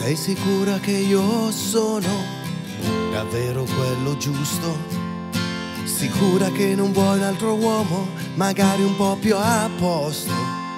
Sei sicura che io sono davvero quello giusto? Sicura che non vuoi un altro uomo, magari un po' più a posto?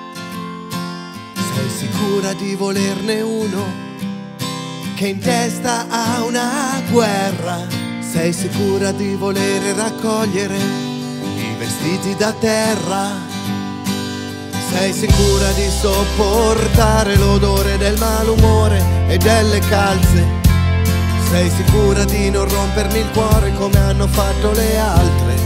Sei sicura di volerne uno che in testa ha una guerra? Sei sicura di volere raccogliere i vestiti da terra? Sei sicura di sopportare l'odore del malumore e delle calze? Sei sicura di non rompermi il cuore come hanno fatto le altre?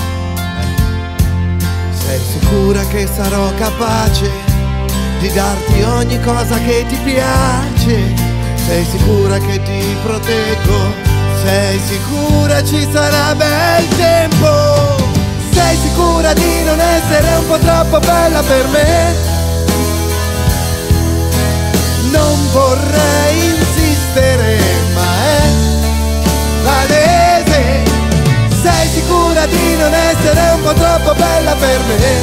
Sei sicura che sarò capace di darti ogni cosa che ti piace? Sei sicura che ti proteggo? Sei sicura ci sarà bel tempo? Sei sicura di non essere un po' troppo bella per me? Non vorrei insistere, ma è palese. Sei sicura di non essere un po' troppo bella per me?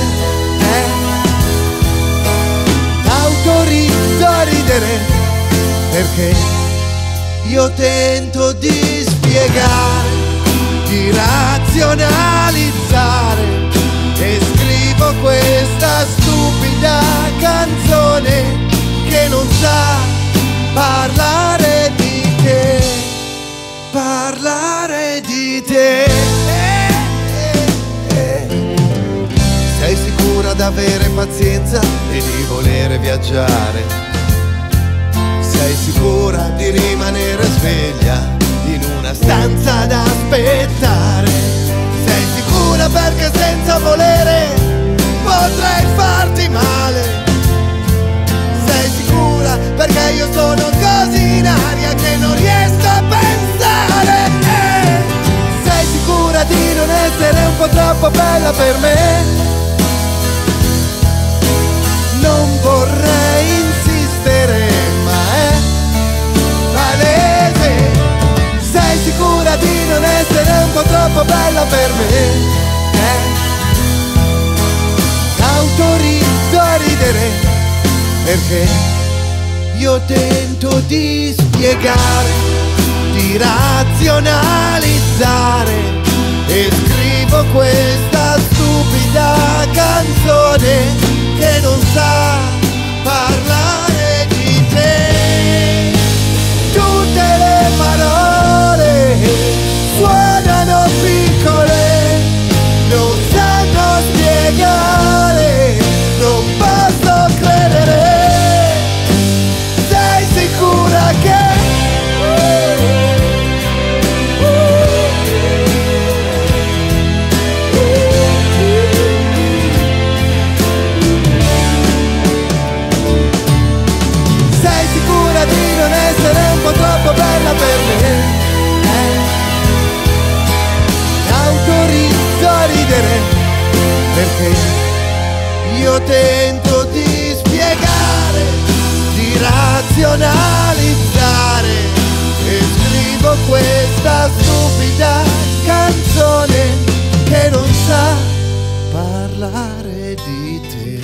T'autorizzo a ridere, perché io tento di spiegare, di razionalizzare, e scrivo questa stupida canzone che non sa parlare di te, parlare di te. Sei sicura d'avere pazienza e di volere viaggiare? Sei sicura di rimanere sveglia in una stanza ad aspettare? Sei sicura perché senza volere potrei farti male? Sei sicura perché io sono così in aria che non riesco a pensare? Sei sicura di non essere un po' troppo bella per me? Non vorrei insistere, ma è palese. Sei sicura di non essere un po' troppo bella per me? T'autorizzo a ridere, perché io tento di spiegare, di razionalizzare, e scrivo questa stupida canzone che non sa parlare di te. Tutte le parole suonano piccole, non sanno spiegare, non posso credere. Sei sicura che sei sicura di non essere un po' troppo bella per me? T'autorizzo a ridere, perché io tento di spiegare, di razionalizzare, e scrivo questa stupida canzone che non sa parlare di te.